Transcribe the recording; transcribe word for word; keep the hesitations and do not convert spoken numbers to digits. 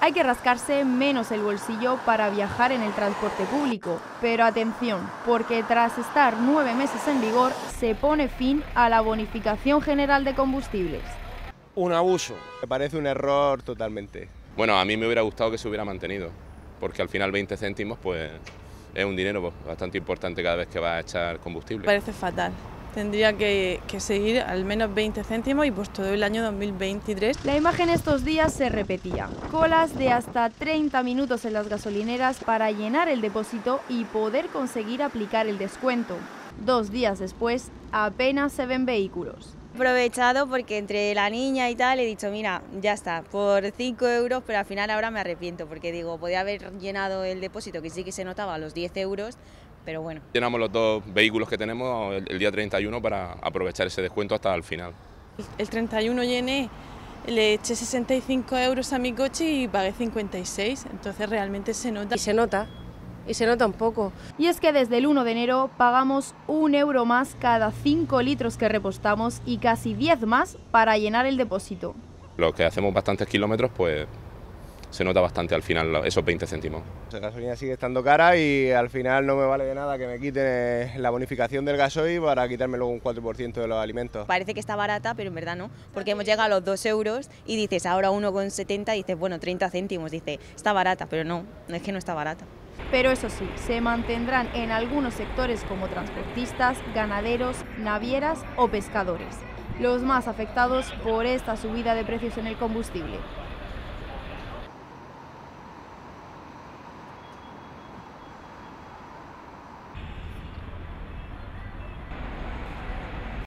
Hay que rascarse menos el bolsillo para viajar en el transporte público, pero atención, porque tras estar nueve meses en vigor, se pone fin a la bonificación general de combustibles. Un abuso. Me parece un error totalmente. Bueno, a mí me hubiera gustado que se hubiera mantenido, porque al final veinte céntimos pues es un dinero pues, bastante importante cada vez que va a echar combustible. Parece fatal. Tendría que, que seguir al menos veinte céntimos y pues todo el año dos mil veintitrés. La imagen estos días se repetía. Colas de hasta treinta minutos en las gasolineras para llenar el depósito y poder conseguir aplicar el descuento. Dos días después, apenas se ven vehículos. He aprovechado porque entre la niña y tal he dicho, mira, ya está, por cinco euros, pero al final ahora me arrepiento porque digo, podía haber llenado el depósito, que sí que se notaba, los diez euros, pero bueno. Llenamos los dos vehículos que tenemos el, el día treinta y uno para aprovechar ese descuento hasta el final. El treinta y uno llené, le eché sesenta y cinco euros a mi coche y pagué cincuenta y seis, entonces realmente se nota. Y se nota. Y se nota un poco. Y es que desde el uno de enero pagamos un euro más cada cinco litros que repostamos y casi diez más para llenar el depósito. Los que hacemos bastantes kilómetros, pues se nota bastante al final esos veinte céntimos. La gasolina sigue estando cara y al final no me vale de nada que me quiten la bonificación del gasoil para quitarme luego un cuatro por ciento de los alimentos. Parece que está barata, pero en verdad no, porque hemos llegado a los dos euros y dices ahora uno con setenta, dices bueno, treinta céntimos, dice está barata, pero no, no es que no está barata. Pero eso sí, se mantendrán en algunos sectores como transportistas, ganaderos, navieras o pescadores, los más afectados por esta subida de precios en el combustible.